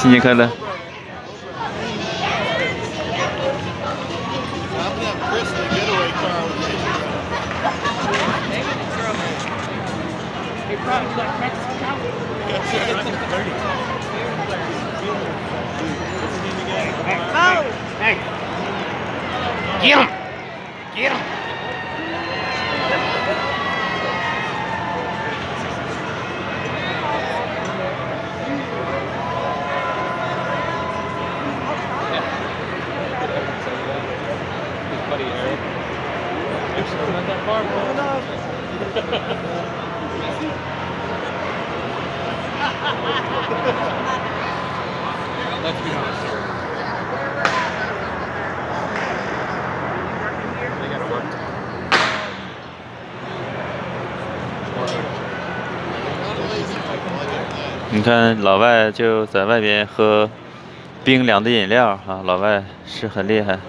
新年快乐！ Hey! Get him! Get him! His buddy Eric. Actually, not that far, bro. Let's be honest. They gotta work. 你看老外就在外边喝冰凉的饮料啊，老外是很厉害。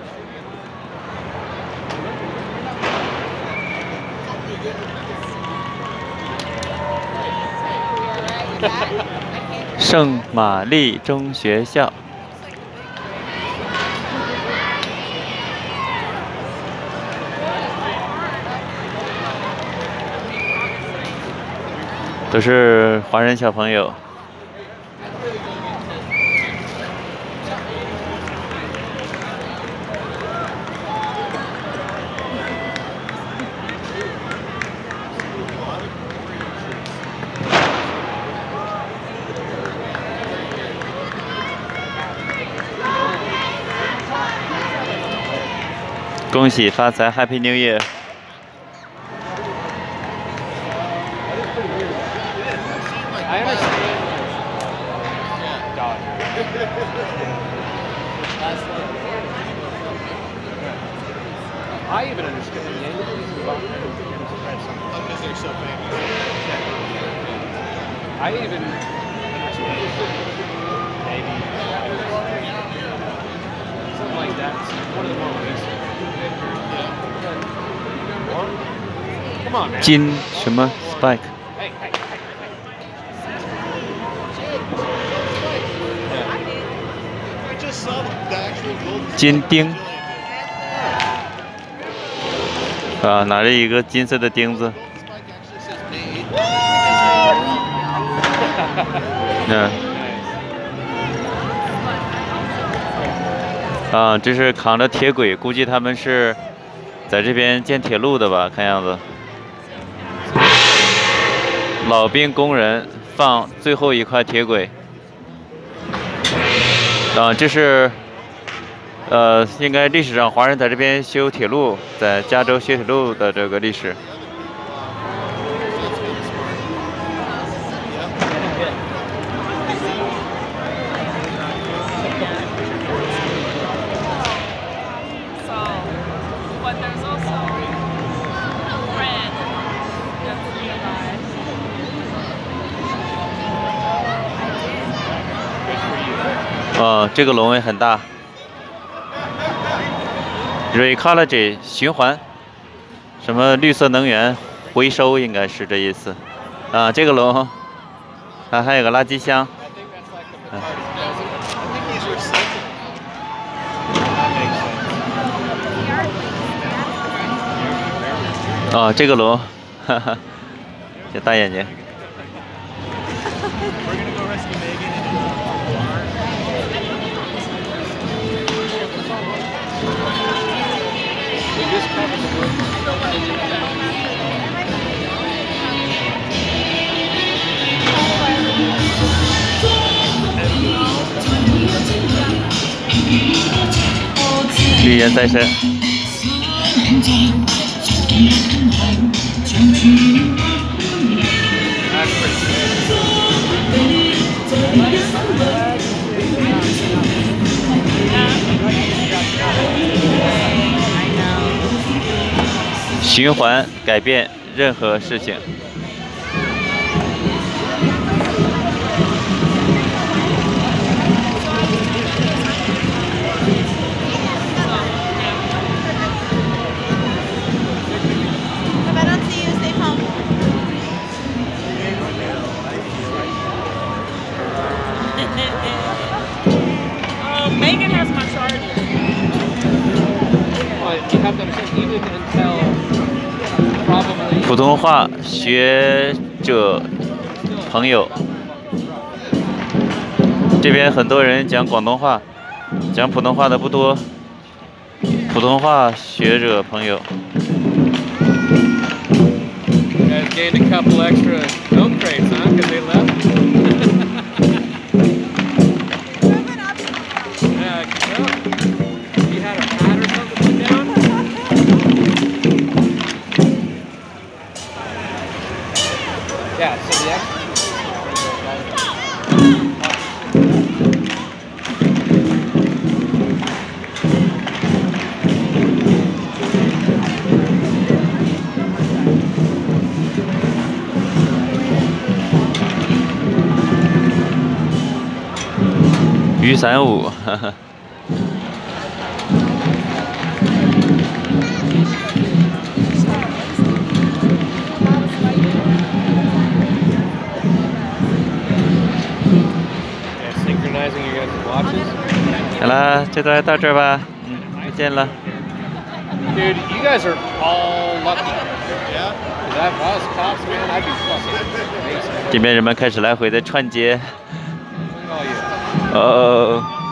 圣玛丽中学校。都是华人小朋友。恭喜发财 ，Happy New Year！ I understand. God. I even understand. Because they're so famous. I even understand. Maybe. Something like that. It's one of the more recent. Come on, man. 金什么 Spike？ Hey, hey, hey, hey. 金钉啊，拿着一个金色的钉子。嗯。啊，这是扛着铁轨，估计他们是在这边建铁路的吧？看样子。老兵工人放最后一块铁轨。啊，这是应该历史上华人在这边修铁路，在加州修铁路的这个历史。这个龙也很大。Recology 循环，什么绿色能源回收，应该是这意思。啊，这个龙，啊，还有个垃圾箱。啊，这个龙，哈哈，这大眼睛。绿叶在身。循环改变任何事情。 So it says even until probably 普通话学者朋友，这边很多人讲广东话，讲普通话的不多。普通话学者朋友， you guys gained a couple extra milk crates, huh? Because they left. Yeah, I can tell. You had a hat or something put down? Yeah, so the extra. 雨伞舞，哈哈。 Yeah, synchronizing your guys' watches. 好了，这段到这儿吧，再见了。 Dude, you guys are all lucky. Yeah? If I was cops, man, I'd be fucking amazing. 这边人们开始来回的串接。 Look at all you. 哦。